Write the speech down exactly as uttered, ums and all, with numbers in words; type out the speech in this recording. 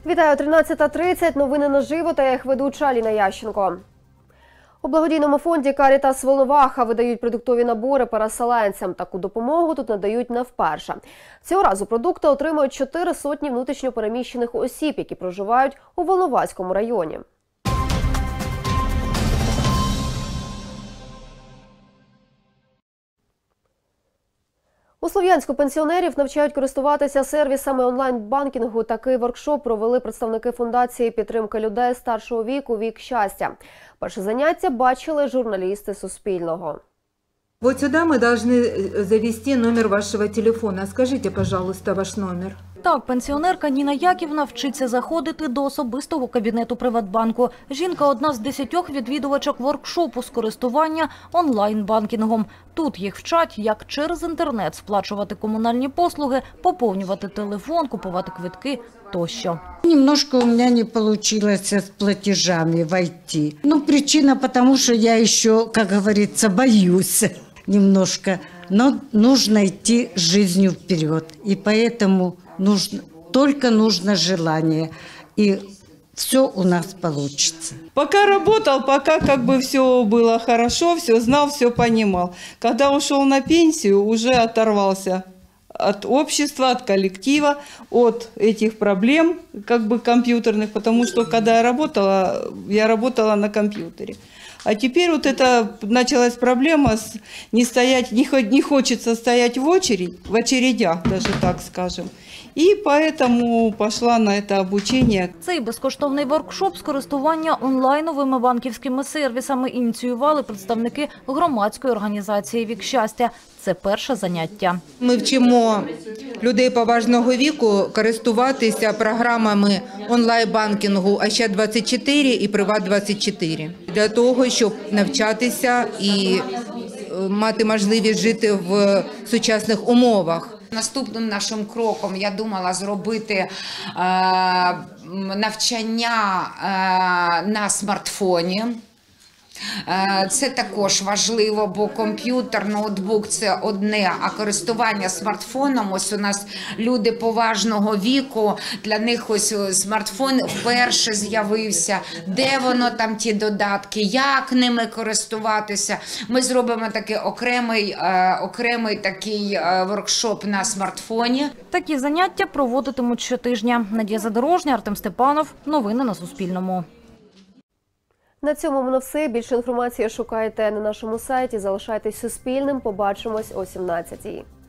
Вітаю, тринадцята тридцять, новини наживо та я їх ведуча Аліна Ященко. У благодійному фонді «Карітас Волноваха» видають продуктові набори переселенцям. Таку допомогу тут надають не вперше. Цього разу продукти отримують чотири сотні внутрішньо переміщених осіб, які проживають у Волноваському районі. У Слов'янську пенсіонерів навчають користуватися сервісами онлайн-банкінгу. Такий воркшоп провели представники фундації підтримки людей старшого віку «Вік щастя». Перше заняття бачили журналісти Суспільного. Вот сюда мы должны завести номер вашего телефона. Скажите, пожалуйста, ваш номер. Так, пенсіонерка Ніна Яківна вчиться заходити до особистого кабінету Приватбанку. Жінка – одна з десятьох відвідувачок воркшопу з користування онлайн-банкінгом. Тут їх вчать, як через інтернет сплачувати комунальні послуги, поповнювати телефон, купувати квитки тощо. Немножко у меня не получилось с платежами войти. Ну, причина потому, что я еще, как говорится, боюсь немножко. Но нужно идти жизнью вперед. И поэтому нужно, только нужно желание. И все у нас получится. Пока работал, пока как бы все было хорошо, все знал, все понимал. Когда ушел на пенсию, уже оторвался от общества, от коллектива, от этих проблем как бы компьютерных, потому что когда я работала, я работала на компьютере. А теперь вот это началась проблема с не стоять, не, не хочется стоять в очередь, в очередях даже так скажем. І поэтому пошла на це обучення. Цей безкоштовний воркшоп з користування онлайновими банківськими сервісами ініціювали представники громадської організації «Вік щастя». Це перше заняття. Ми вчимо людей поважного віку користуватися програмами онлайн-банкінгу Ощад двадцять чотири і Приват двадцять чотири. Для того, щоб навчатися і мати можливість жити в сучасних умовах. Наступним нашим кроком я думала зробити е, навчання е, на смартфоні. Це також важливо, бо комп'ютер, ноутбук – це одне, а користування смартфоном, ось у нас люди поважного віку, для них ось смартфон вперше з'явився, де воно там ті додатки, як ними користуватися. Ми зробимо такий окремий, окремий такий воркшоп на смартфоні. Такі заняття проводитимуть щотижня. Надія Задорожня, Артем Степанов. Новини на Суспільному. На цьому в мене все. Більше інформації шукайте на нашому сайті. Залишайтесь Суспільним. Побачимось о сімнадцятій.